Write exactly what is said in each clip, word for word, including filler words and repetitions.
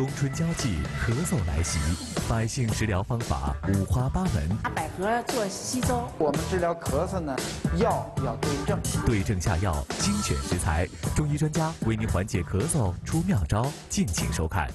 冬春交际，咳嗽来袭，百姓食疗方法五花八门。 拿百合做稀粥， 我们治疗咳嗽呢，药要对症， 对症下药，精选食材，中医专家为您缓解咳嗽出妙招，敬请收看。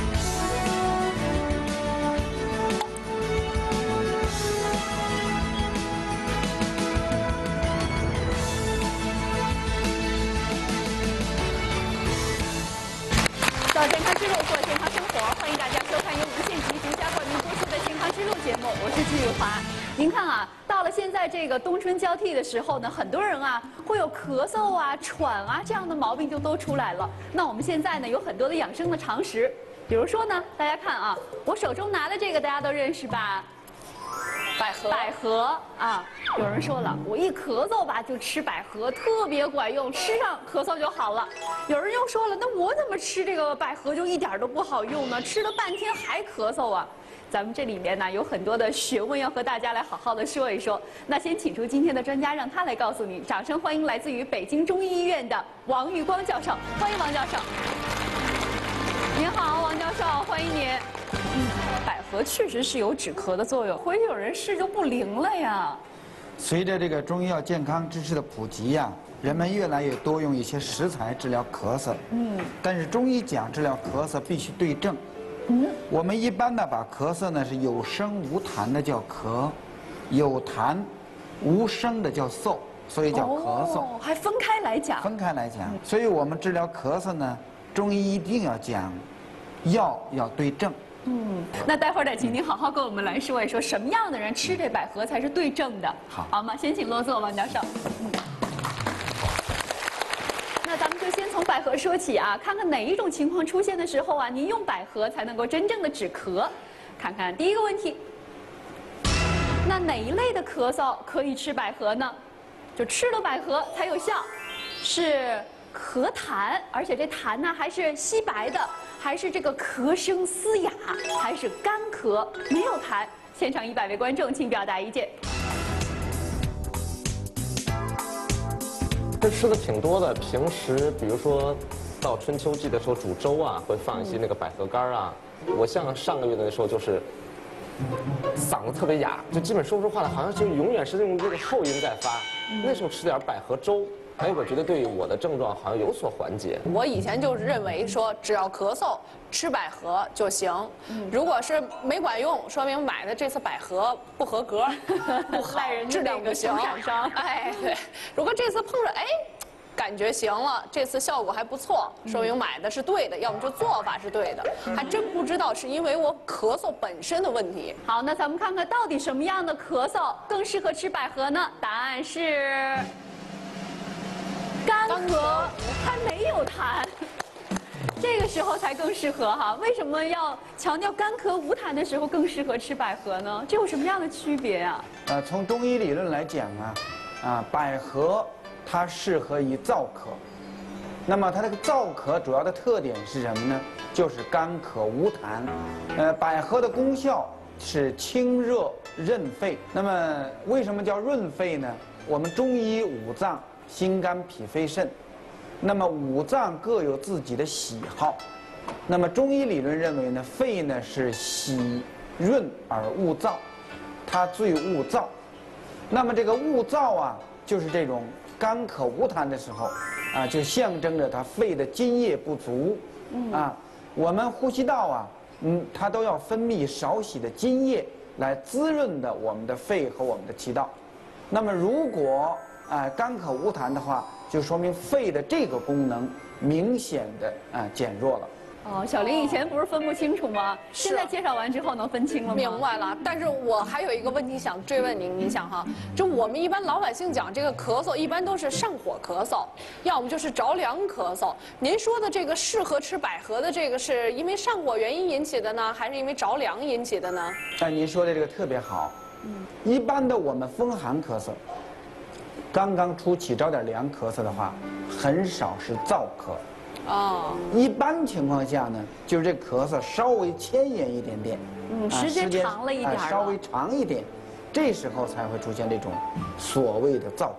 到健康之路，过健康生活，欢迎大家收看由无线极独家冠名播出的《健康之路》节目，我是季玉华。您看啊，到了现在这个冬春交替的时候呢，很多人啊会有咳嗽啊、喘啊这样的毛病就都出来了。那我们现在呢有很多的养生的常识，比如说呢，大家看啊，我手中拿的这个大家都认识吧？ 百合，百合啊！有人说了，我一咳嗽吧就吃百合，特别管用，吃上咳嗽就好了。有人又说了，那我怎么吃这个百合就一点都不好用呢？吃了半天还咳嗽啊！咱们这里面呢有很多的学问要和大家来好好的说一说。那先请出今天的专家，让他来告诉你。掌声欢迎来自于北京中医医院的王玉光教授，欢迎王教授。您好，王教授，欢迎您。 嗯，百合确实是有止咳的作用，回去有人试就不灵了呀。 随着这个中医药健康知识的普及呀、啊，人们越来越多用一些食材治疗咳嗽。嗯，但是中医讲治疗咳嗽必须对症。嗯，我们一般呢把咳嗽呢是有声无痰的叫咳，有痰无声的叫嗽，所以叫咳嗽。 哦，还分开来讲。 分开来讲，嗯、所以我们治疗咳嗽呢，中医一定要讲，药要对症。 嗯，那待会儿得请您好好跟我们来说一说，什么样的人吃这百合才是对症的， 好， 好吗？先请落座，王教授。嗯，那咱们就先从百合说起啊，看看哪一种情况出现的时候啊，您用百合才能够真正的止咳。看看第一个问题，那哪一类的咳嗽可以吃百合呢？就吃了百合才有效，是咳痰，而且这痰呢还是稀白的。 还是这个咳声嘶哑，还是干咳没有痰？现场一百位观众，请表达意见。 这吃的挺多的，平时比如说到春秋季的时候煮粥啊，会放一些那个百合干啊。我像上个月的那时候就是嗓子特别哑，就基本说不出话来，好像就永远是用这个后音在发。那时候吃点百合粥。 哎，我觉得对我的症状好像有所缓解。 我以前就认为说，只要咳嗽吃百合就行。嗯、如果是没管用，说明买的这次百合不合格，不好，质量不行。哎，对。如果这次碰着哎，感觉行了，这次效果还不错，说明买的是对的，要么就做法是对的。嗯、还真不知道是因为我咳嗽本身的问题。 好，那咱们看看到底什么样的咳嗽更适合吃百合呢？答案是。 干咳还没有痰，这个时候才更适合哈。为什么要强调干咳无痰的时候更适合吃百合呢？这有什么样的区别呀？ 呃，从中医理论来讲啊，啊，百合它适合于燥咳。那么它这个燥咳主要的特点是什么呢？就是干咳无痰。呃，百合的功效是清热润肺。那么为什么叫润肺呢？我们中医五脏。 心肝脾肺肾，那么五脏各有自己的喜好。那么中医理论认为呢，肺呢是喜润而恶燥，它最恶燥。那么这个恶燥啊，就是这种干咳无痰的时候，啊，就象征着它肺的津液不足。啊，我们呼吸道啊，嗯，它都要分泌少许的津液来滋润的我们的肺和我们的气道。那么如果 啊、呃，干咳无痰的话，就说明肺的这个功能明显的啊、呃、减弱了。 哦，小林以前不是分不清楚吗？现在介绍完之后能分清了吗？ 明白了。但是我还有一个问题想追问您，您想哈，就我们一般老百姓讲这个咳嗽，一般都是上火咳嗽，要么就是着凉咳嗽。您说的这个适合吃百合的这个，是因为上火原因引起的呢，还是因为着凉引起的呢？ 哎，您说的这个特别好。嗯，一般的我们风寒咳嗽。 刚刚初起着点凉咳嗽的话，很少是燥咳。哦。一般情况下呢，就是这咳嗽稍微牵延一点点， 嗯，时间长了一点、 啊，稍微长一点，这时候才会出现这种所谓的燥咳。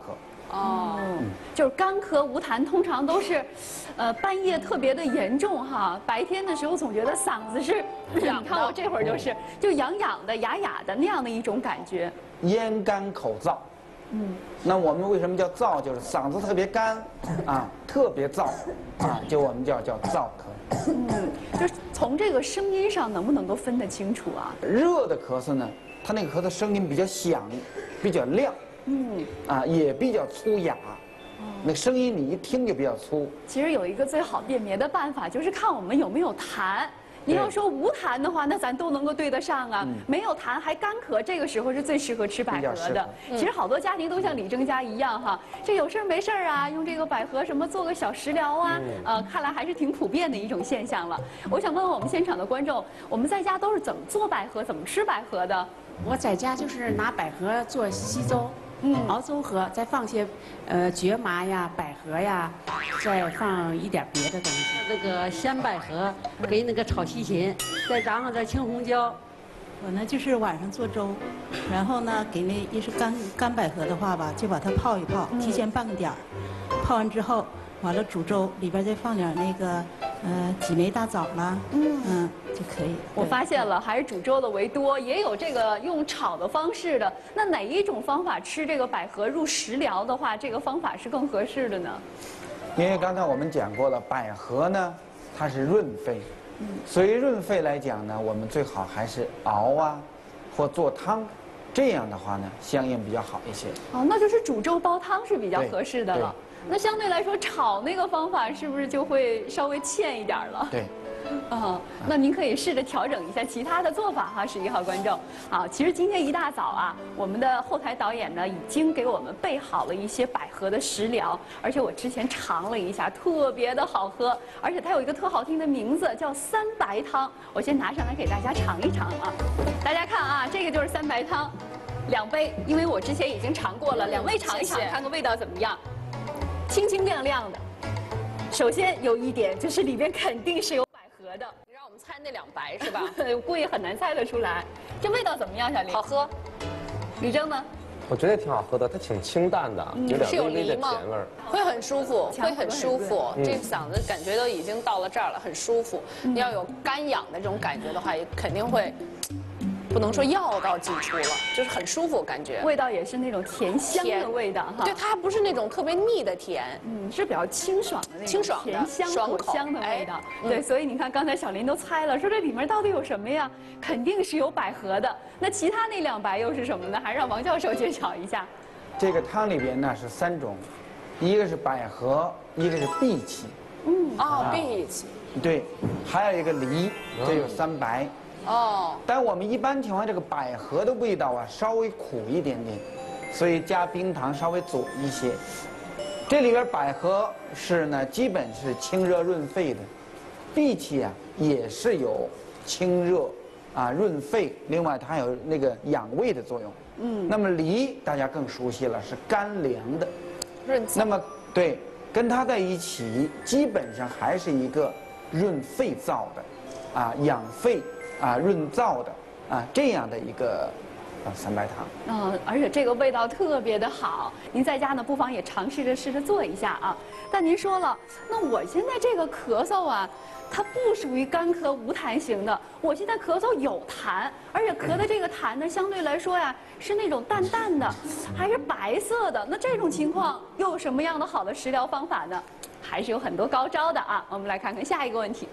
哦，就是干咳无痰，通常都是，呃，半夜特别的严重哈，白天的时候总觉得嗓子是，你看我这会儿就是就痒痒的、哑哑的那样的一种感觉。 咽干口燥。嗯，那我们为什么叫燥？就是嗓子特别干，啊，特别燥，啊，就我们叫叫燥咳。 嗯，就是从这个声音上能不能够分得清楚啊？ 热的咳嗽呢，它那个咳嗽声音比较响，比较亮，嗯，啊，也比较粗哑，那个声音你一听就比较粗。 其实有一个最好辨别的办法，就是看我们有没有痰。你要说无痰的话，那咱都能够对得上啊。没有痰还干咳，这个时候是最适合吃百合的。其实好多家庭都像李征家一样哈，这有事没事啊，用这个百合什么做个小食疗啊，呃，看来还是挺普遍的一种现象了。我想问问我们现场的观众，我们在家都是怎么做百合，怎么吃百合的？ 我在家就是拿百合做稀粥。嗯，熬粥喝，再放些，呃，蕨麻呀、百合呀，再放一点别的东西。 那个鲜百合，给那个炒西芹，再炸上点青红椒。 我呢就是晚上做粥，然后呢给那一是干干百合的话吧，就把它泡一泡，提前半个点儿，泡完之后，完了煮粥，里边再放点那个。呃，几枚大枣啦，嗯嗯就可以。 我发现了，还是煮粥的为多，也有这个用炒的方式的。那哪一种方法吃这个百合入食疗的话，这个方法是更合适的呢？ 因为刚才我们讲过了，百合呢，它是润肺，嗯，所以润肺来讲呢，我们最好还是熬啊，或做汤，这样的话呢，相应比较好一些。 哦，那就是煮粥煲汤是比较合适的了。那相对来说，炒那个方法是不是就会稍微欠一点了？ 对。 啊，那您可以试着调整一下其他的做法哈，十一号观众。啊，其实今天一大早啊，我们的后台导演呢已经给我们备好了一些百合的食疗，而且我之前尝了一下，特别的好喝，而且它有一个特好听的名字叫三白汤。我先拿上来给大家尝一尝啊，大家看啊，这个就是三白汤，两杯，因为我之前已经尝过了，两位尝一尝，看看味道怎么样。清清亮亮的，首先有一点就是里边肯定是有百合的。 你让我们猜那两白是吧？ 我估计很难猜得出来。这味道怎么样，小林？ 好喝。 李征呢？ 我觉得挺好喝的，它挺清淡的，有点微微的甜味儿， 会很舒服，会很舒服。这嗓子感觉都已经到了这儿了，很舒服。你要有干痒的这种感觉的话，也肯定会。不能说药到尽处了，就是很舒服感觉。 味道也是那种甜香的味道哈。 对，它不是那种特别腻的甜， 嗯，是比较清爽的那种清爽甜香果香的味道。对，所以你看刚才小林都猜了，说这里面到底有什么呀？肯定是有百合的。那其他那两白又是什么呢？还是让王教授介绍一下。 这个汤里边呢是三种，一个是百合，一个是荸荠。 嗯，哦，荸荠。 对，还有一个梨，这有三白。哦，但我们一般情况，这个百合的味道啊，稍微苦一点点，所以加冰糖稍微佐一些。这里边百合是呢，基本是清热润肺的，荸荠啊也是有清热啊润肺，另外它还有那个养胃的作用。嗯，那么梨大家更熟悉了，是甘凉的， 润燥。 那么对，跟它在一起，基本上还是一个润肺燥的，啊养肺。啊，润燥的啊，这样的一个啊三白汤。 嗯，而且这个味道特别的好，您在家呢不妨也尝试着试着做一下啊。但您说了，那我现在这个咳嗽啊，它不属于干咳无痰型的，我现在咳嗽有痰，而且咳的这个痰呢，相对来说呀是那种淡淡的，还是白色的。那这种情况又有什么样的好的食疗方法呢？还是有很多高招的啊。我们来看看下一个问题。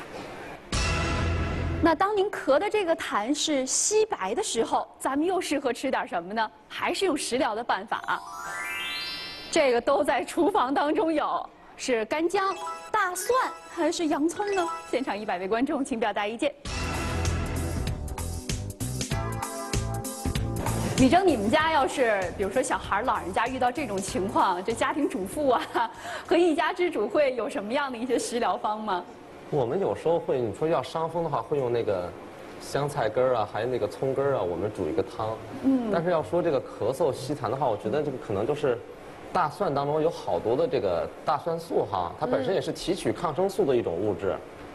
那当您咳的这个痰是稀白的时候，咱们又适合吃点什么呢？还是用食疗的办法啊？这个都在厨房当中有，是干姜、大蒜还是洋葱呢？现场一百位观众，请表达意见。李征，你们家要是比如说小孩、老人家遇到这种情况，这家庭主妇啊和一家之主会有什么样的一些食疗方吗？ 我们有时候会，你说要伤风的话，会用那个香菜根儿啊，还有那个葱根儿啊，我们煮一个汤。嗯。但是要说这个咳嗽稀痰的话，我觉得这个可能就是大蒜当中有好多的这个大蒜素哈，它本身也是提取抗生素的一种物质。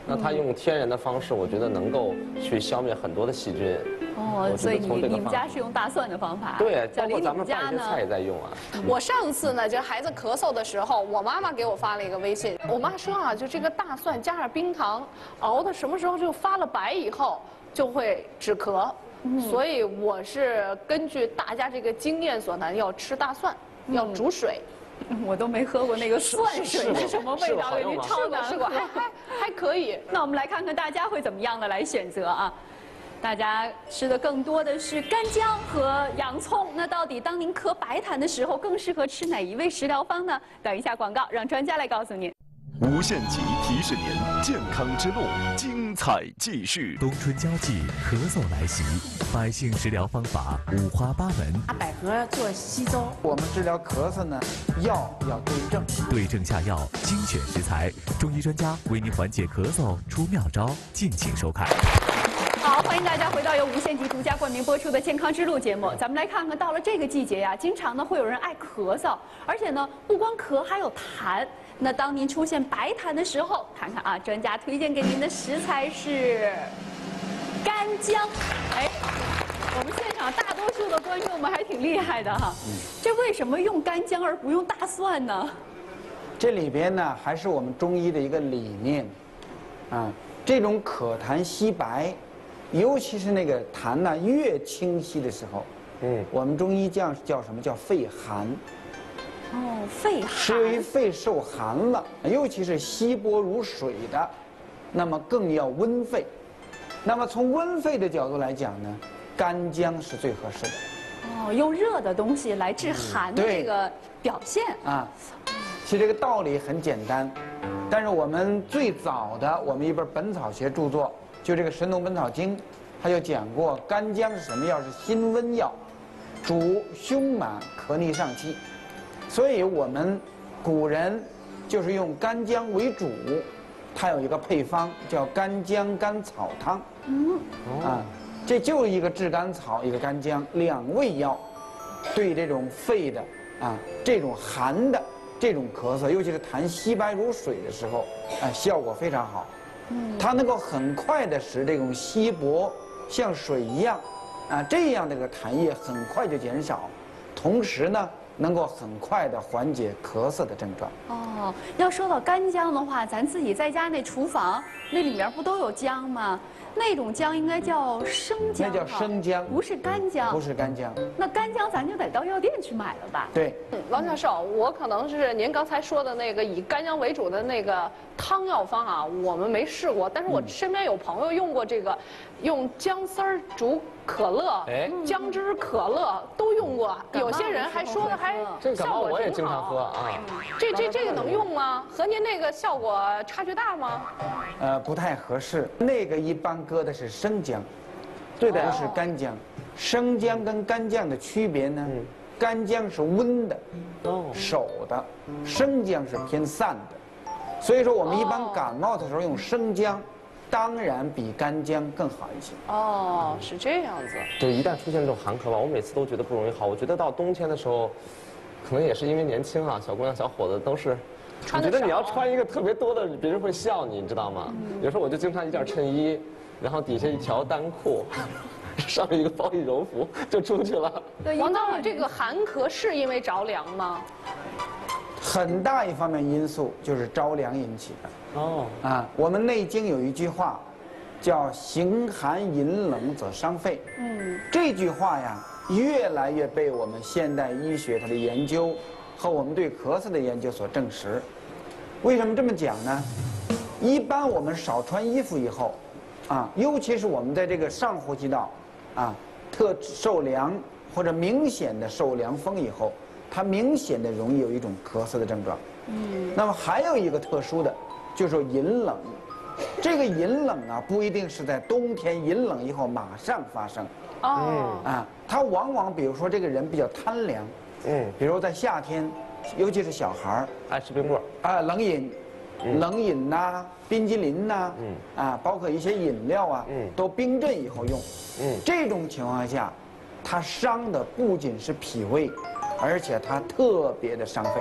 那它用天然的方式，我觉得能够去消灭很多的细菌。 哦，所以你你们家是用大蒜的方法？ 对，包小林，你括咱们们家呢？ 拌一些菜也在用啊。 我上次呢，就孩子咳嗽的时候，我妈妈给我发了一个微信，我妈说啊，就这个大蒜加上冰糖熬的什么时候就发了白以后就会止咳，所以我是根据大家这个经验所谈，要吃大蒜，要煮水。 我都没喝过那个蒜水是什么味道，给您超难试过，还还还可以。 那我们来看看大家会怎么样的来选择啊？大家吃的更多的是干姜和洋葱。那到底当您咳白痰的时候，更适合吃哪一味食疗方呢？等一下广告，让专家来告诉您。 无限极提示您，健康之路精彩继续。 冬春交际，咳嗽来袭，百姓食疗方法五花八门。 拿百合做稀粥， 我们治疗咳嗽呢，药要对症， 对症下药，精选食材，中医专家为您缓解咳嗽出妙招，敬请收看。 好，欢迎大家回到由无限极独家冠名播出的《健康之路》节目。咱们来看看，到了这个季节呀，经常呢会有人爱咳嗽，而且呢不光咳，还有痰。那当您出现白痰的时候，看看啊，专家推荐给您的食材是干姜。哎，我们现场大多数的观众们还挺厉害的哈。这为什么用干姜而不用大蒜呢？ 这里边呢还是我们中医的一个理念，啊，这种咳痰稀白，尤其是那个痰呢越清晰的时候，嗯，我们中医叫叫什么叫肺寒。 哦，肺寒是由于肺受寒了，尤其是稀薄如水的，那么更要温肺。那么从温肺的角度来讲呢，干姜是最合适的。 哦，用热的东西来治寒的这个表现啊。其实这个道理很简单，但是我们最早的我们一本本草学著作，就这个《神农本草经》，它就讲过干姜是什么药？是辛温药，主胸满咳逆上气。所以我们古人就是用干姜为主，它有一个配方叫干姜甘草汤。嗯，啊，这就是一个炙甘草，一个干姜，两味药，对这种肺的啊这种寒的这种咳嗽，尤其是痰稀白如水的时候，啊，效果非常好。嗯，它能够很快的使这种稀薄像水一样，啊，这样的一个痰液很快就减少，同时呢，能够很快的缓解咳嗽的症状。 哦，要说到干姜的话，咱自己在家那厨房那里面不都有姜吗？那种姜应该叫生姜， 那叫生姜， 不是干姜。 不是干姜。 那干姜咱就得到药店去买了吧？ 对。 嗯，王教授，我可能是您刚才说的那个以干姜为主的那个汤药方啊，我们没试过，但是我身边有朋友用过这个，用姜丝儿煮可乐，哎，姜汁可乐都用过，有些人还说的还效果我也挺好。 经常喝啊。 这这这个能用吗？和您那个效果差距大吗？ 呃，不太合适。那个一般搁的是生姜，对的，不是干姜。生姜跟干姜的区别呢？干姜是温的，守的；生姜是偏散的。所以说，我们一般感冒的时候用生姜，当然比干姜更好一些。 哦，是这样子。 对，一旦出现这种寒咳吧，我每次都觉得不容易好。我觉得到冬天的时候，可能也是因为年轻啊，小姑娘、小伙子都是。我觉得你要穿一个特别多的，别人会笑你，你知道吗？有时候我就经常一件衬衣，然后底下一条单裤，上面一个薄羽绒服就出去了。 王教授，这个寒咳是因为着凉吗？ 很大一方面因素就是着凉引起的。哦。啊，我们《内经》有一句话，叫“形寒饮冷则伤肺”。嗯。这句话呀，越来越被我们现代医学它的研究和我们对咳嗽的研究所证实。为什么这么讲呢？一般我们少穿衣服以后，啊，尤其是我们在这个上呼吸道，啊，特受凉或者明显的受凉风以后，它明显的容易有一种咳嗽的症状。嗯。那么还有一个特殊的，就是饮冷。这个饮冷啊，不一定是在冬天饮冷以后马上发生。哦。啊，它往往比如说这个人比较贪凉。嗯，比如在夏天，尤其是小孩儿爱吃冰棍儿啊，冷饮、嗯、冷饮呐、啊、冰激凌呐、啊，嗯啊，包括一些饮料啊，嗯，都冰镇以后用，嗯，这种情况下，它伤的不仅是脾胃，而且它特别的伤肺。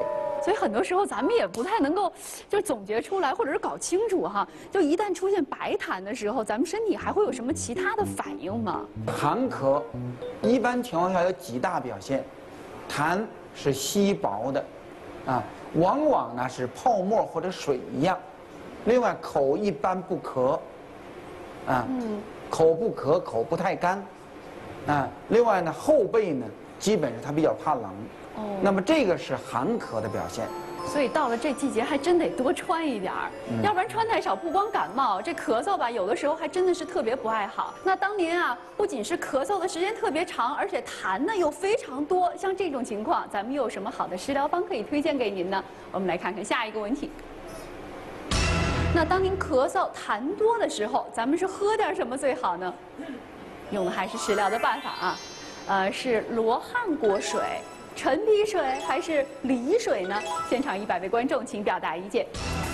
所以很多时候咱们也不太能够就总结出来，或者是搞清楚哈。就一旦出现白痰的时候，咱们身体还会有什么其他的反应吗？ 痰咳，一般情况下有几大表现，痰是稀薄的，啊，往往呢是泡沫或者水一样。另外口一般不咳，啊，嗯、口不咳，口不太干，啊，另外呢后背呢基本是它比较怕冷，哦，那么这个是寒咳的表现。 所以到了这季节还真得多穿一点儿，嗯、要不然穿太少，不光感冒，这咳嗽吧，有的时候还真的是特别不爱好。那当您啊，不仅是咳嗽的时间特别长，而且痰呢又非常多，像这种情况，咱们又有什么好的食疗方可以推荐给您呢？我们来看看下一个问题。那当您咳嗽痰多的时候，咱们是喝点什么最好呢？用的还是食疗的办法啊，呃，是罗汉果水、陈皮水还是梨水呢？现场一百位观众，请表达意见。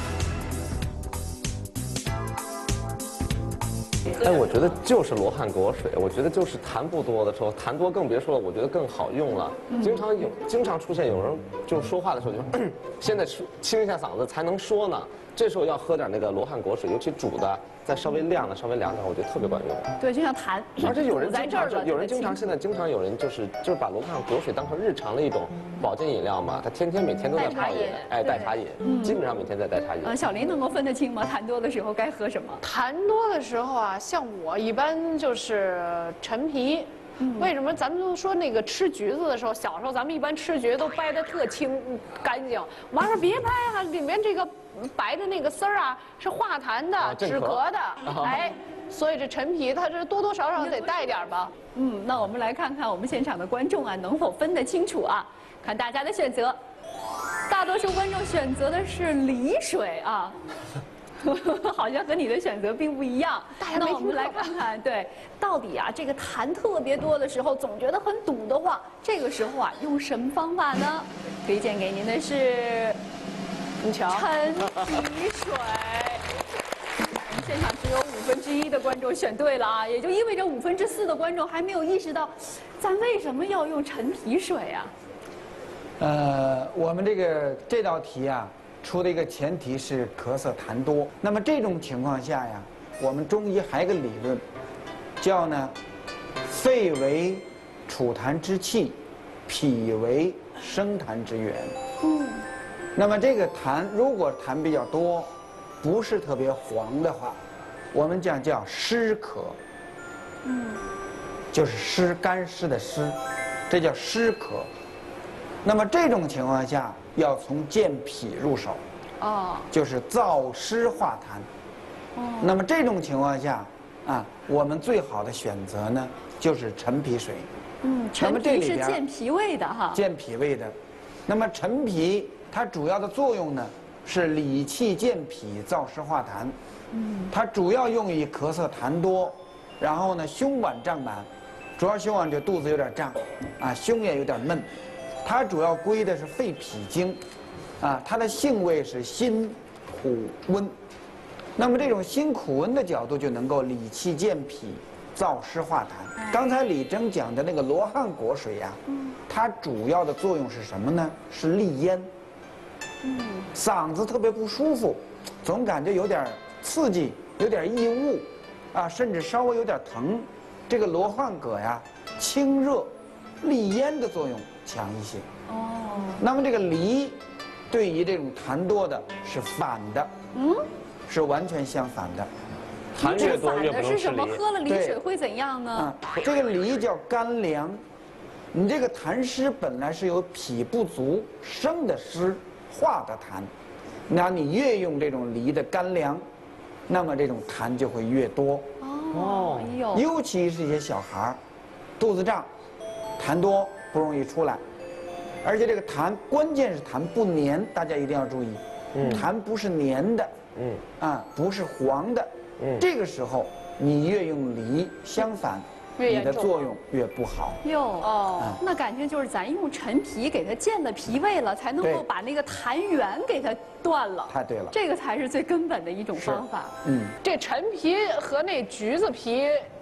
哎，我觉得就是罗汉果水，我觉得就是痰不多的时候，痰多更别说了，我觉得更好用了。嗯、经常有，经常出现有人就是说话的时候就说，现在清一下嗓子才能说呢。这时候要喝点那个罗汉果水，尤其煮的再稍微晾的稍微凉点，我觉得特别管用。 对，就像痰， 而且有人经常有人经常现在经常有人就是就是把罗汉果水当成日常的一种保健饮料嘛，他天天每天都在泡饮，哎，代茶饮，基本上每天在代茶饮。 呃，小林能够分得清吗？痰多的时候该喝什么？ 痰多的时候啊，像我一般就是陈皮。嗯、为什么咱们就说那个吃橘子的时候，小时候咱们一般吃橘子都掰得特清干净，完事别掰啊，里面这个白的那个丝儿啊是化痰的、 啊、 止咳的， 啊、 哎，所以这陈皮它这多多少少得带点吧。 嗯，那我们来看看我们现场的观众啊，能否分得清楚啊？看大家的选择，大多数观众选择的是梨水啊。好像和你的选择并不一样。那我们来看看，对，到底啊，这个痰特别多的时候，总觉得很堵得慌，这个时候啊，用什么方法呢？推荐给您的是， 你瞧， 陈皮水。我们现场只有五分之一的观众选对了啊，也就意味着五分之四的观众还没有意识到，咱为什么要用陈皮水啊？ 呃，我们这个这道题啊。出的一个前提是咳嗽痰多，那么这种情况下呀，我们中医还有个理论，叫呢，肺为储痰之器，脾为生痰之源。嗯，那么这个痰如果痰比较多，不是特别黄的话，我们讲叫湿咳。嗯，就是湿干湿的湿，这叫湿咳。那么这种情况下，要从健脾入手，哦，就是燥湿化痰。哦，那么这种情况下，啊，我们最好的选择呢，就是陈皮水。 嗯，陈皮是健脾胃的哈。 健脾胃的，那么陈皮它主要的作用呢，是理气健脾、燥湿化痰。嗯，它主要用于咳嗽痰多，然后呢胸脘胀满，主要胸脘就肚子有点胀，啊，胸也有点闷。它主要归的是肺脾经，啊，它的性味是辛、苦、温。那么这种辛苦温的角度就能够理气健脾、燥湿化痰。刚才李征讲的那个罗汉果水呀、啊，它主要的作用是什么呢？是利咽。嗯，嗓子特别不舒服，总感觉有点刺激，有点异物，啊，甚至稍微有点疼。这个罗汉果呀，清热、利咽的作用强一些。哦，那么这个梨，对于这种痰多的是反的，嗯，是完全相反的。 痰越多越不能吃梨。 是什么？喝了梨水会怎样呢？啊， 这个梨叫甘凉，你这个痰湿本来是由脾不足生的湿化的痰，那你越用这种梨的甘凉，那么这种痰就会越多。 哦，哎呦， 尤其是一些小孩儿，肚子胀，痰多不容易出来。而且这个痰，关键是痰不粘，大家一定要注意。嗯，痰不是粘的，嗯，啊，不是黄的。嗯，这个时候你越用梨，相反，你的作用越不好。 哟哦，啊、那感觉就是咱用陈皮给它健了脾胃了，才能够把那个痰源给它断了。 太对了， 这个才是最根本的一种方法。 嗯， 这陈皮和那橘子皮。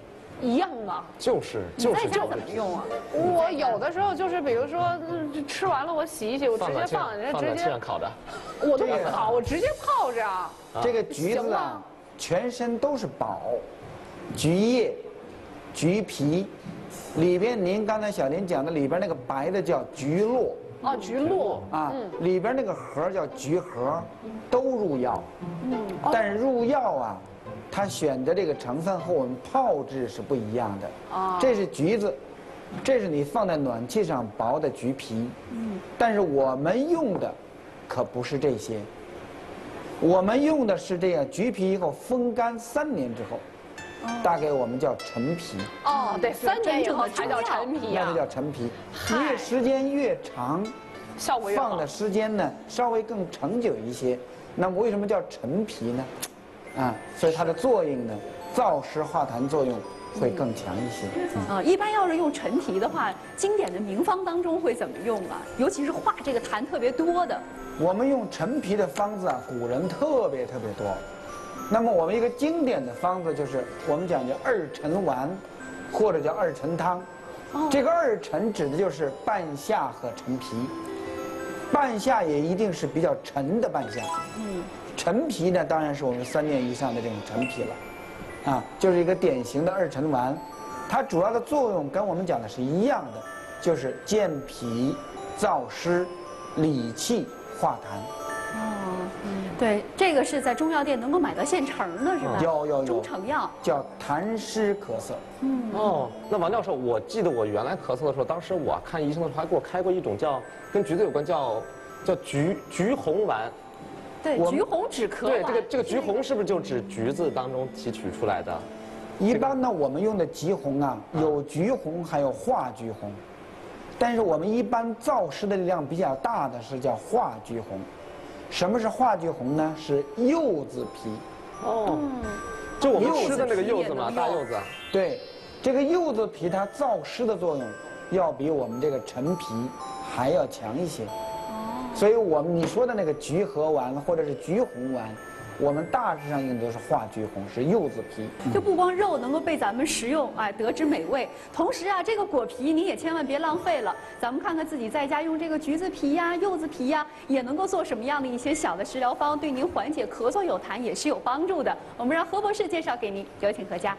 一样吗？ 就是就是在家怎么用啊？ 我有的时候就是，比如说嗯吃完了我洗一洗，我直接放， 放在气人家直接上烤的。 我都不烤，我直接泡着。 这个橘子啊，全身都是宝，橘叶、橘皮，里边您刚才小林讲的里边那个白的叫橘络。 哦，橘络啊，里边那个核叫橘核，都入药。嗯，但是入药啊，它选的这个成分和我们泡制是不一样的。啊，这是橘子，这是你放在暖气上薄的橘皮。嗯，但是我们用的可不是这些，我们用的是这样橘皮以后风干三年之后。大概我们叫陈皮。 哦，对，三年以后才叫陈皮那就叫陈皮。越时间越长， 效果越好。 放的时间呢稍微更长久一些。那么为什么叫陈皮呢？啊，所以它的作用呢，燥湿化痰作用会更强一些。 啊，一般要是用陈皮的话，经典的名方当中会怎么用啊？尤其是化这个痰特别多的。 我们用陈皮的方子啊，古人特别特别多。那么我们一个经典的方子就是我们讲叫二陈丸，或者叫二陈汤。哦、这个二陈指的就是半夏和陈皮，半夏也一定是比较陈的半夏。嗯，陈皮呢，当然是我们三年以上的这种陈皮了，啊，就是一个典型的二陈丸。它主要的作用跟我们讲的是一样的，就是健脾、燥湿、理气、化痰。 哦，嗯，对，这个是在中药店能够买到现成的，是吧？ 有有有， 中成药叫痰湿咳嗽。 嗯，哦，那王教授，我记得我原来咳嗽的时候，当时我看医生的时候还给我开过一种叫跟橘子有关，叫叫橘橘红丸。 对，橘红止咳。 对，这个这个橘红是不是就指橘子当中提取出来的？ 一般呢，我们用的橘红啊，有橘红，还有化橘红，但是我们一般燥湿的力量比较大的是叫化橘红。什么是化橘红呢？是柚子皮。哦， 就我们吃的那个柚子嘛，大柚子。 对，这个柚子皮它燥湿的作用要比我们这个陈皮还要强一些。哦，所以我们你说的那个橘核丸或者是橘红丸，我们大致上用的是化橘红，是柚子皮。 就不光肉能够被咱们食用，哎，得之美味，同时啊，这个果皮你也千万别浪费了。咱们看看自己在家用这个橘子皮呀、柚子皮呀，也能够做什么样的一些小的食疗方，对您缓解咳嗽有痰也是有帮助的。我们让何博士介绍给您，有请何家。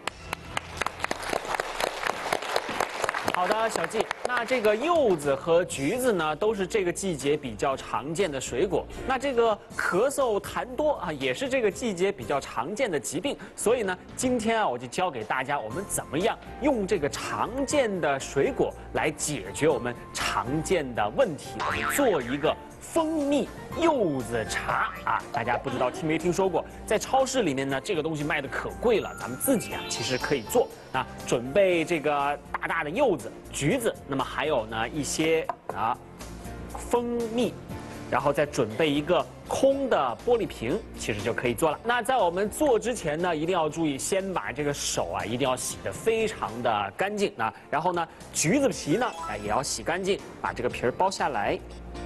好的，小季。那这个柚子和橘子呢，都是这个季节比较常见的水果。那这个咳嗽痰多啊，也是这个季节比较常见的疾病。所以呢，今天啊，我就教给大家我们怎么样用这个常见的水果来解决我们常见的问题。我们做一个蜂蜜柚子茶啊，大家不知道听没听说过？在超市里面呢，这个东西卖的可贵了，咱们自己啊其实可以做。啊，准备这个大大的柚子、橘子，那么还有呢一些啊蜂蜜，然后再准备一个空的玻璃瓶，其实就可以做了。那在我们做之前呢，一定要注意，先把这个手啊一定要洗得非常的干净啊，然后呢橘子皮呢哎也要洗干净，把这个皮儿剥下来。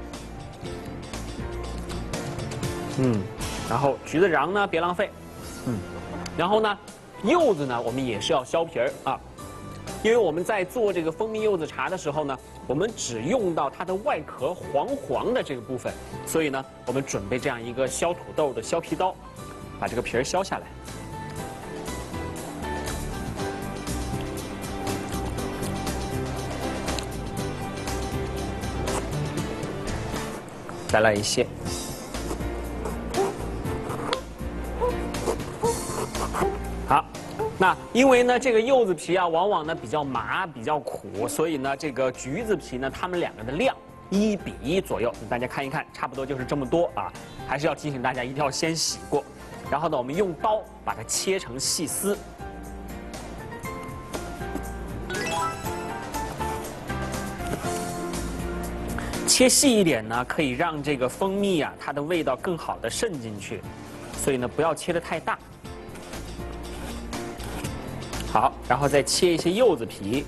嗯，然后橘子瓤呢别浪费，嗯，然后呢。柚子呢，我们也是要削皮儿啊，因为我们在做这个蜂蜜柚子茶的时候呢，我们只用到它的外壳黄黄的这个部分，所以呢，我们准备这样一个削土豆的削皮刀，把这个皮儿削下来。再来一些。好，那因为呢，这个柚子皮啊，往往呢比较麻、比较苦，所以呢，这个橘子皮呢，它们两个的量一比一左右。大家看一看，差不多就是这么多啊。还是要提醒大家，一定要先洗过，然后呢，我们用刀把它切成细丝。切细一点呢，可以让这个蜂蜜啊，它的味道更好的渗进去，所以呢，不要切得太大。好，然后再切一些柚子皮，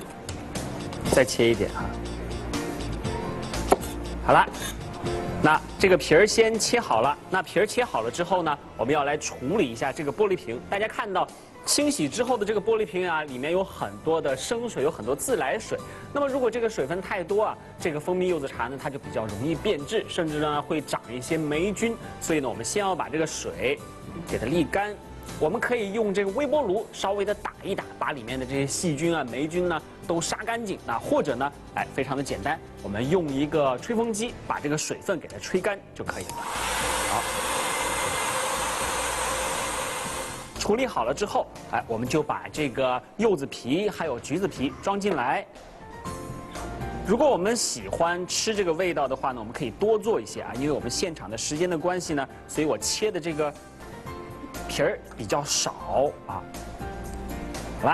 再切一点哈。好了，那这个皮儿先切好了。那皮儿切好了之后呢，我们要来处理一下这个玻璃瓶。大家看到清洗之后的这个玻璃瓶啊，里面有很多的生水，有很多自来水。那么如果这个水分太多啊，这个蜂蜜柚子茶呢，它就比较容易变质，甚至呢会长一些霉菌。所以呢，我们先要把这个水给它沥干。我们可以用这个微波炉稍微的打一打，把里面的这些细菌啊、霉菌呢都杀干净啊，或者呢，哎，非常的简单，我们用一个吹风机把这个水分给它吹干就可以了。好，处理好了之后，哎，我们就把这个柚子皮还有橘子皮装进来。如果我们喜欢吃这个味道的话呢，我们可以多做一些啊，因为我们现场的时间的关系呢，所以我切的这个皮儿比较少啊。好了，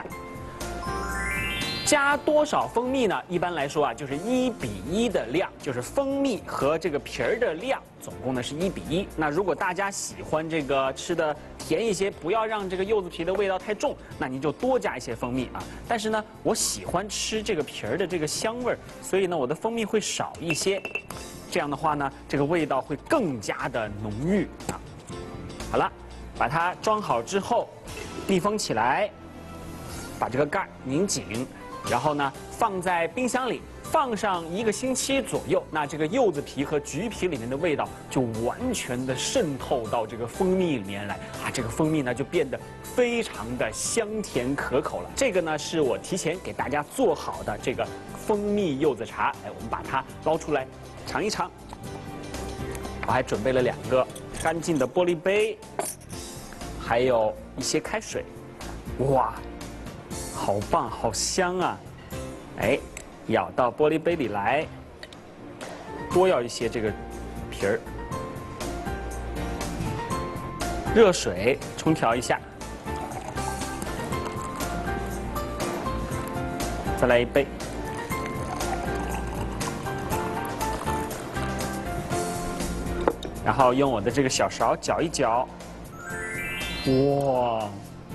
加多少蜂蜜呢？一般来说啊，就是一比一的量，就是蜂蜜和这个皮儿的量，总共呢是一比一。那如果大家喜欢这个吃的甜一些，不要让这个柚子皮的味道太重，那您就多加一些蜂蜜啊。但是呢，我喜欢吃这个皮儿的这个香味儿，所以呢，我的蜂蜜会少一些。这样的话呢，这个味道会更加的浓郁啊。好了。把它装好之后，密封起来，把这个盖儿拧紧，然后呢放在冰箱里，放上一个星期左右，那这个柚子皮和橘皮里面的味道就完全的渗透到这个蜂蜜里面来啊，这个蜂蜜呢就变得非常的香甜可口了。这个呢是我提前给大家做好的这个蜂蜜柚子茶，哎，我们把它捞出来尝一尝。我还准备了两个干净的玻璃杯。还有一些开水，哇，好棒，好香啊！哎，舀到玻璃杯里来，多要一些这个皮儿。热水冲调一下，再来一杯。然后用我的这个小勺搅一搅。哇，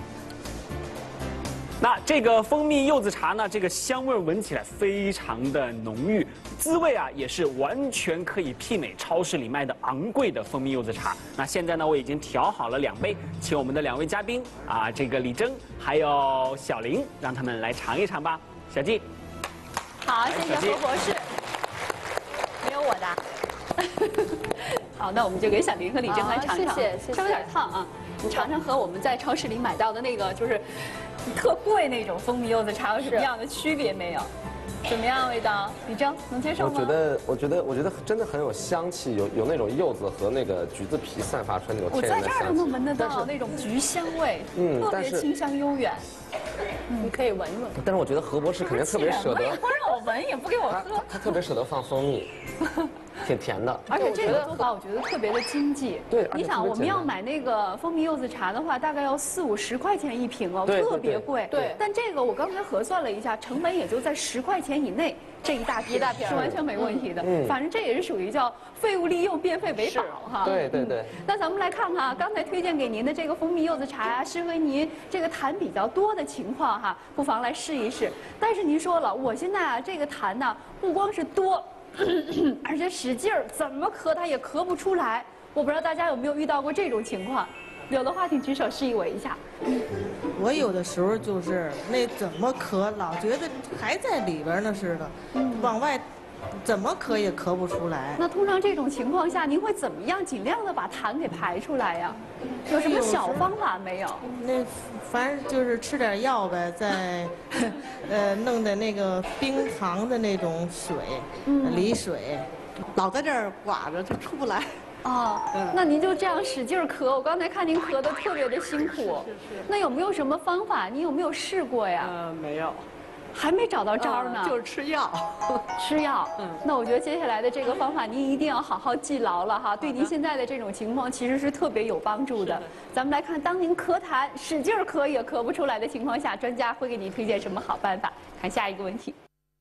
那这个蜂蜜柚子茶呢，这个香味闻起来非常的浓郁，滋味啊也是完全可以媲美超市里卖的昂贵的蜂蜜柚子茶。那现在呢，我已经调好了两杯，请我们的两位嘉宾啊，这个李征还有小林，让他们来尝一尝吧。小季， 好，谢谢何博士。没有我的。好，那我们就给小林和李征来尝尝， 谢谢谢谢稍微有点烫啊。你尝尝和我们在超市里买到的那个就是特贵那种蜂蜜柚子茶有什么样的区别没有？怎么样味道？李征能接受吗？ 我觉得，我觉得，我觉得真的很有香气，有有那种柚子和那个橘子皮散发出来那种天然的香气。 我在这儿都能闻得到那种橘香味，嗯，特别清香悠远。嗯，你可以闻一闻。 但是我觉得何博士肯定特别舍得， 不让我闻，也不给我喝。 他, 他特别舍得放蜂蜜。挺甜的， 而且这个做法我觉得特别的经济。 对， 你想我们要买那个蜂蜜柚子茶的话，大概要四五十块钱一瓶哦，特别贵。 对， 但这个我刚才核算了一下，成本也就在十块钱以内，这一大瓶一大瓶是完全没问题的。嗯，反正这也是属于叫废物利用，变废为宝哈。 对对对。 那咱们来看看刚才推荐给您的这个蜂蜜柚子茶呀，适合您这个痰比较多的情况哈，不妨来试一试。但是您说了，我现在啊这个痰呢，不光是多。而且使劲儿，怎么咳它也咳不出来。我不知道大家有没有遇到过这种情况，有的话请举手示意我一下。 我有的时候就是那怎么咳，老觉得还在里边呢似的，嗯、往外怎么咳也咳不出来。 那通常这种情况下，您会怎么样尽量的把痰给排出来呀？有什么小方法没有？ 那反正就是吃点药呗，再呃弄的那个冰糖的那种水，嗯、梨水， 老在这儿刮着就出不来。 哦，那您就这样使劲咳，我刚才看您咳得特别的辛苦。 是是。 那有没有什么方法？你有没有试过呀？ 呃，没有。 还没找到招呢， 就是吃药， 吃药。嗯，那我觉得接下来的这个方法您一定要好好记牢了哈，对您现在的这种情况其实是特别有帮助的。咱们来看，当您咳痰使劲咳也咳不出来的情况下，专家会给您推荐什么好办法？看下一个问题。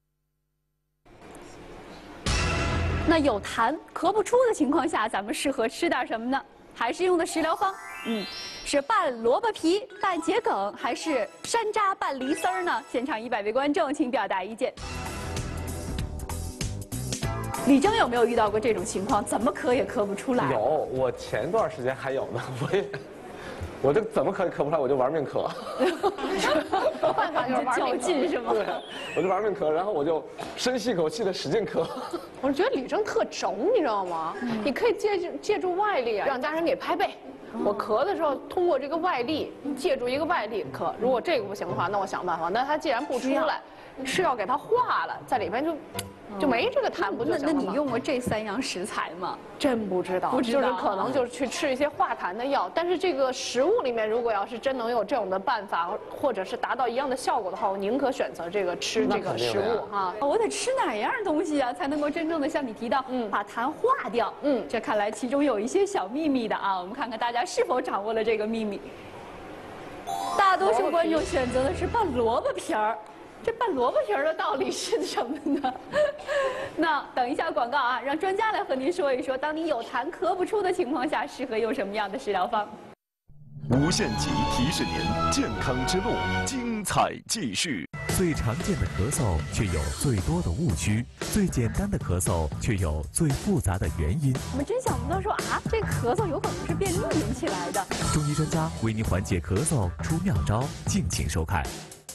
那有痰咳不出的情况下，咱们适合吃点什么呢？还是用的食疗方？嗯，是拌萝卜皮、拌桔梗，还是山楂拌梨丝儿呢？现场一百位观众，请表达意见。 李征有没有遇到过这种情况？怎么咳也咳不出来？ 有，我前段时间还有呢，我也，我就怎么咳也咳不出来，我就玩命咳。 办法就是较劲是吗？ 对，我就玩命咳，然后我就深吸口气的使劲咳。 我觉得李征特轴，你知道吗？你可以借助借助外力啊，让家人给拍背。我咳的时候，通过这个外力，借助一个外力咳。如果这个不行的话，那我想办法。那他既然不出来，是要给它化了，在里边就就没这个痰不就行了吗？ 那那你用过这三样食材吗？ 真不知道， 不知道， 就是可能就是去吃一些化痰的药。但是这个食物里面，如果要是真能有这种的办法，或者是达到一样的效果的话，我宁可选择这个吃这个食物哈。 我得吃哪样东西啊，才能够真正的像你提到，嗯，把痰化掉？嗯，这看来其中有一些小秘密的啊。我们看看大家是否掌握了这个秘密。大多数观众选择的是拌萝卜皮儿。这拌萝卜皮儿的道理是什么呢？那等一下广告啊，让专家来和您说一说，当你有痰咳不出的情况下，适合用什么样的食疗方？ 无限极提示您，健康之路精彩继续。 最常见的咳嗽却有最多的误区，最简单的咳嗽却有最复杂的原因。 我们真想不到说啊，这咳嗽有可能是便秘引起来的。 中医专家为您缓解咳嗽出妙招，敬请收看。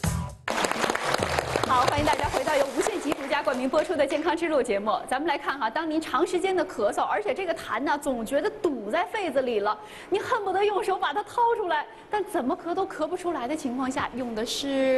好，欢迎大家回到由无限极独家冠名播出的《健康之路》节目。咱们来看哈，当您长时间的咳嗽，而且这个痰呢总觉得堵在肺子里了，你恨不得用手把它掏出来，但怎么咳都咳不出来的情况下，用的是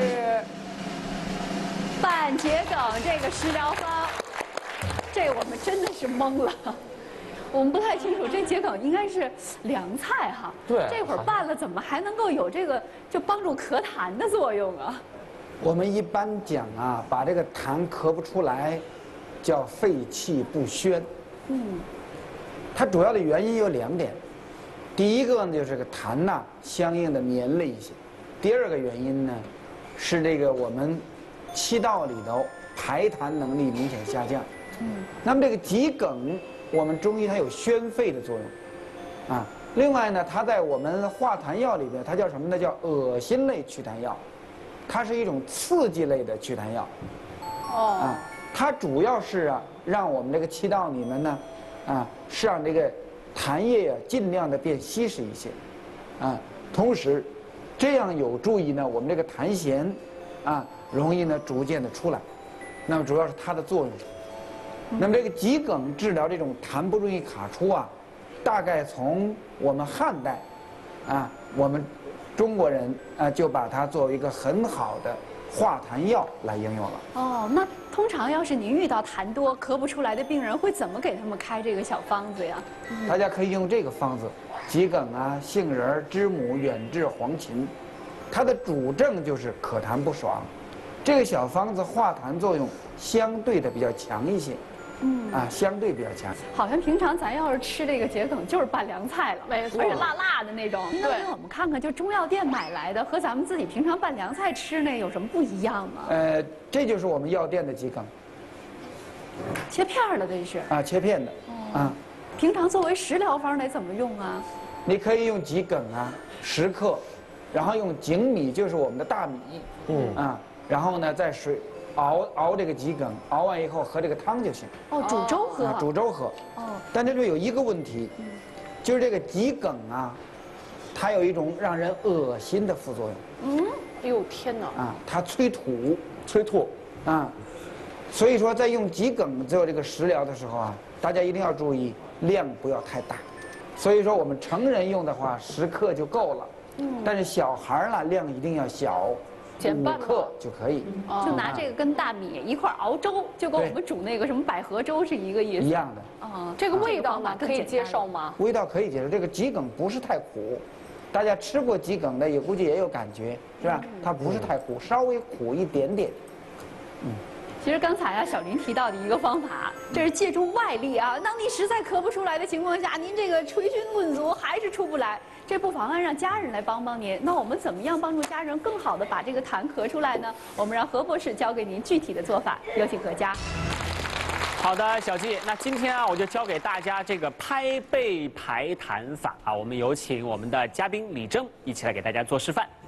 拌桔梗这个食疗方。这我们真的是懵了。我们不太清楚，这桔梗应该是凉菜哈。 对。 这会儿拌了，怎么还能够有这个就帮助咳痰的作用啊？ 我们一般讲啊，把这个痰咳不出来，叫肺气不宣。嗯，它主要的原因有两点，第一个呢就是这个痰呐、相应的黏了一些，第二个原因呢是这个我们气道里头排痰能力明显下降。嗯，那么这个桔梗，我们中医它有宣肺的作用，啊，另外呢，它在我们化痰药里边，它叫什么呢？叫恶心类祛痰药。它是一种刺激类的祛痰药，哦，啊，它主要是啊，让我们这个气道里面呢，啊，是让这个痰液啊尽量的变稀释一些，啊，同时，这样有助于呢我们这个痰涎，啊，容易呢逐渐的出来，那么主要是它的作用。那么这个桔梗治疗这种痰不容易卡出啊，大概从我们汉代，啊，我们。中国人啊，就把它作为一个很好的化痰药来应用了。 哦，那通常要是您遇到痰多咳不出来的病人，会怎么给他们开这个小方子呀？ 嗯、大家可以用这个方子：桔梗啊、杏仁、知母、远志、黄芩。它的主症就是咳痰不爽。这个小方子化痰作用相对的比较强一些。嗯啊，相对比较强。 好像平常咱要是吃这个桔梗，就是拌凉菜了， 没错， 而且辣辣的那种。您能给我们看看，就中药店买来的和咱们自己平常拌凉菜吃那有什么不一样吗？ 呃，这就是我们药店的桔梗， 切片的这是。 啊，切片的。哦、啊， 平常作为食疗方得怎么用啊？ 你可以用桔梗啊，十克，然后用粳米，就是我们的大米，嗯啊，然后呢在水。熬熬这个桔梗，熬完以后喝这个汤就行。 哦，煮粥喝。 啊，煮粥喝。哦。但这里有一个问题，就是这个桔梗啊，它有一种让人恶心的副作用。 嗯。哎呦天哪！ 啊，它催吐， 催吐。 啊，所以说在用桔梗做这个食疗的时候啊，大家一定要注意量不要太大。所以说我们成人用的话，十克就够了。嗯。但是小孩呢，量一定要小。五克就可以， 就拿这个跟大米一块熬粥，就跟我们煮那个什么百合粥是一个意思。 一样的。 哦， 这个味道呢可以接受吗？ 味道可以接受，这个桔梗不是太苦，大家吃过桔梗的也估计也有感觉，是吧？它不是太苦，稍微苦一点点。 嗯。其实刚才啊，小林提到的一个方法，这是借助外力啊。当你实在咳不出来的情况下，您这个捶胸顿足还是出不来，这不妨碍让家人来帮帮您。那我们怎么样帮助家人更好的把这个痰咳出来呢？我们让何博士教给您具体的做法，有请何家。 好的，小季，那今天啊，我就教给大家这个拍背排痰法啊。我们有请我们的嘉宾李征一起来给大家做示范。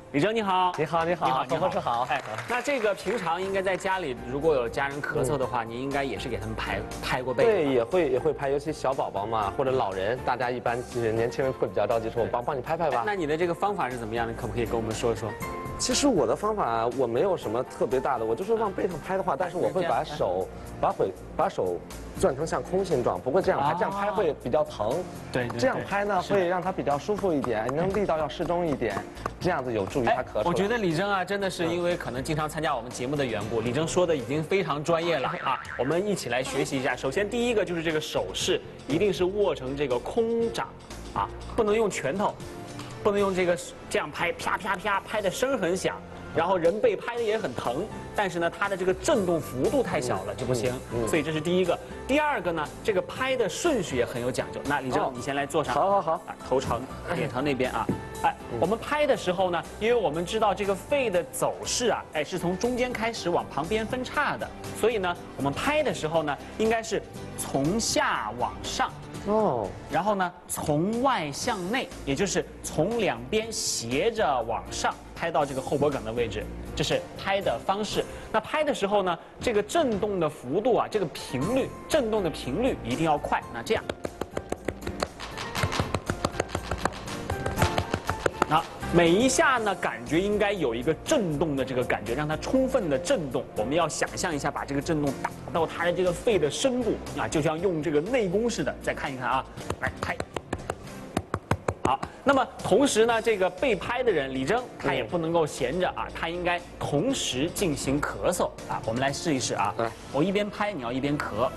李征你好， 你好，你好，何博士好。 哎，那这个平常应该在家里，如果有家人咳嗽的话，您应该也是给他们拍拍过背。 对，也会也会拍，尤其小宝宝嘛，或者老人，大家一般就是年轻人会比较着急，说我帮帮你拍拍吧。 那你的这个方法是怎么样的？可不可以跟我们说一说？ 其实我的方法我没有什么特别大的，我就是往背上拍的话，但是我会把手把会把手转成像空心状，不会这样拍，这样拍会比较疼。 对， 这样拍呢会让它比较舒服一点，你能力道要适中一点，这样子有助于他咳嗽。 我觉得李征啊，真的是因为可能经常参加我们节目的缘故，李征说的已经非常专业了啊。我们一起来学习一下。首先第一个就是这个手势一定是握成这个空掌，啊，不能用拳头。不能用这个这样拍，啪啪啪，拍的声很响，然后人被拍的也很疼，但是呢，它的这个震动幅度太小了就不行。所以这是第一个。第二个呢，这个拍的顺序也很有讲究。那李征，你先来坐上。 好好好， 啊，头朝脸朝那边啊。哎，我们拍的时候呢，因为我们知道这个肺的走势啊，哎，是从中间开始往旁边分叉的，所以呢，我们拍的时候呢，应该是从下往上。哦，然后呢，从外向内，也就是从两边斜着往上拍到这个后脖梗的位置，这是拍的方式。那拍的时候呢，这个震动的幅度啊，这个频率，震动的频率一定要快。那这样，那每一下呢，感觉应该有一个震动的这个感觉，让它充分的震动。我们要想象一下，把这个震动打到它的这个肺的深部啊，就像用这个内功似的。再看一看啊，来拍。好，那么同时呢，这个被拍的人李征他也不能够闲着啊，他应该同时进行咳嗽啊。我们来试一试啊，我一边拍，你要一边咳。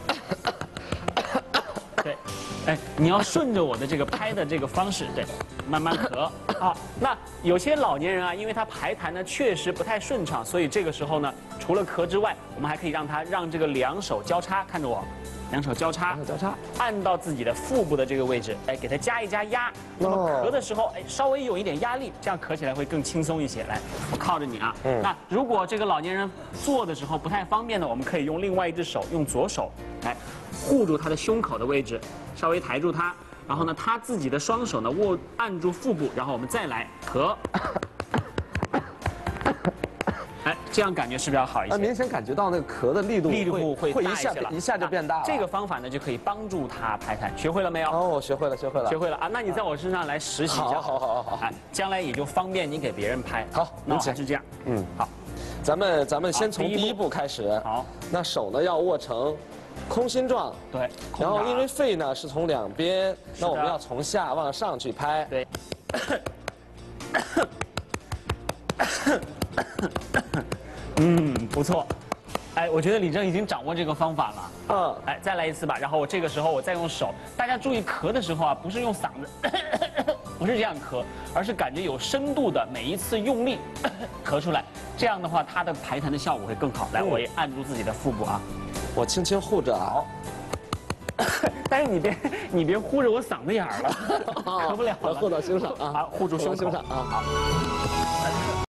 对，哎，你要顺着我的这个拍的这个方式，对，慢慢咳啊。那有些老年人啊，因为他排痰呢确实不太顺畅，所以这个时候呢，除了咳之外，我们还可以让他让这个两手交叉，看着我，两手交叉， 交叉， 按到自己的腹部的这个位置，哎，给他加一加压。那么咳的时候，哎，稍微有一点压力，这样咳起来会更轻松一些。来，我靠着你啊。嗯。那如果这个老年人坐的时候不太方便呢，我们可以用另外一只手，用左手来护住他的胸口的位置，稍微抬住他，然后呢，他自己的双手呢握按住腹部，然后我们再来咳。哎，这样感觉是不是要好一些？ 明显感觉到那个咳的力度力度会会一下一下就变大了。 这个方法呢就可以帮助他排痰，学会了没有？ 哦，我学会了，学会了， 学会了啊！那你在我身上来实习一下， 好好好好， 哎，将来也就方便你给别人拍。 好， 那还是这样，嗯，好， 咱们咱们先从第一步开始。 好， 那手呢要握成空心状， 对， 然后因为肺呢是从两边，那我们要从下往上去拍。 对。嗯，不错。哎，我觉得李征已经掌握这个方法了。嗯，哎，再来一次吧。然后我这个时候我再用手，大家注意咳的时候啊，不是用嗓子，不是这样咳，而是感觉有深度的每一次用力咳出来。这样的话，它的排痰的效果会更好。来，我也按住自己的腹部啊， 我轻轻护着。好。 但是你别你别护着我嗓子眼儿了，咳不了了。 护到胸上啊， 好，护住胸口上啊，好。